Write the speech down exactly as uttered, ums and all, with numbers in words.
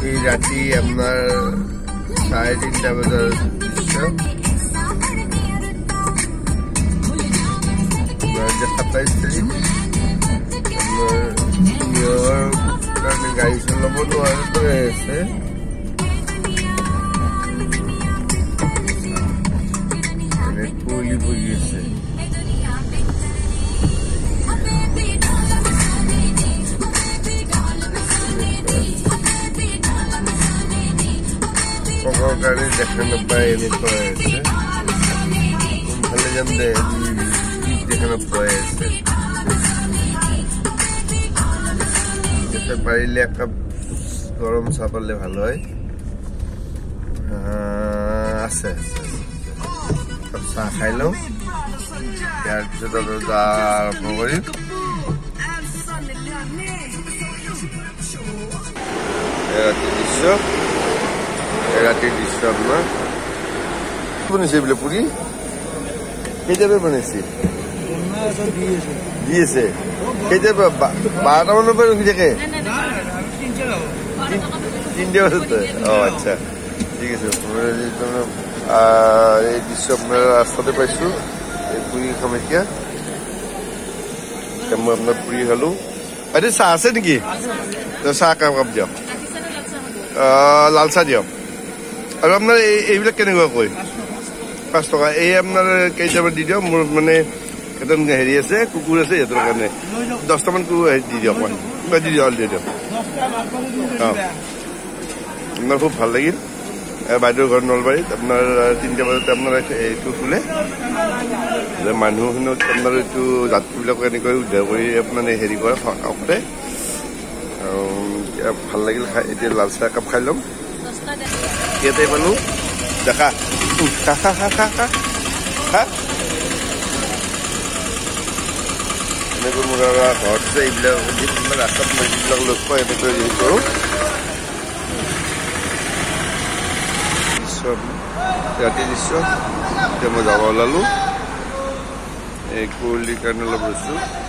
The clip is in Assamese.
এই ৰাতি আপোনাৰ চাৰে তিনিটা বজাৰ দৃশ্য সাতাইছ তাৰিখ আপোনাৰ কাৰণে গাড়ী চলাব নোৱাৰাটোৱে আছে এনে কুঁৱলী বহি আছে কাৰণে দেখা নাপায় এনেকুৱা আছে কোনফালে যাম দে দেখা নাপায় আছে পাৰিলে একাপ গৰম চাহ পালে ভাল হয় আছে একাপ চাহ খাই লওঁ ইয়াৰ পিছত আৰু যা আৰম্ভ কৰিম ৰাতিৰ দৃশ্য ৰাতিৰ দৃশ্য আপোনাৰ বনাইছে বোলে পুৰি কেতিয়াবা বনাইছে দি আছে কেতিয়াবা বাৰটা মানৰ পৰা ৰখি থাকে তিনটা বজাত অ আচ্ছা ঠিক আছে এই দৃশ্য আপোনাৰ ৰাস্তাতে পাইছো এই পুৰি খাম এতিয়া মই আপোনাৰ পুৰি খালো আৰে চাহ আছে নেকি চাহ কাপ কাপ দিয়ক লাল চাহ দিয়ক আৰু আপোনাৰ এইবিলাক কেনেকুৱাকৈ পাঁচ টকা এই আপোনাৰ কেইটামান দি দিয়ক মোৰ মানে একদম হেৰি আছে কুকুৰ আছে সিহঁতৰ কাৰণে দহটামান কুকুৰ দি দিয়ক মই দি দিয়ক দি দিয়ক অঁ আপোনাৰ খুব ভাল লাগিল বাইদেউৰ ঘৰ নলবাৰীত আপোনাৰ তিনিটা বজাতে আপোনাৰ এইটো খোলে যে মানুহখিনিও আপোনাৰ এইটো যাত্ৰীবিলাকক এনেকৈ উদ্ধাৰ কৰি আপোনাৰ হেৰি কৰে কাষতে ভাল লাগিল খাই এতিয়া লাল চাহ একাপ খাই ল'ম ইয়াতে পালো দেখা খা খা খা খা খা খা এনেকৈ মোৰ ঘৰত যে এইবিলাক ৰাস্তাত মই যিবিলাক লগ পাওঁ এনেকৈ হেৰি কৰোঁ ৰাতি দৃশ্য এতিয়া মই যাব ওলালোঁ এই কুঁৱলীৰ কাৰণে অলপ ৰৈছোঁ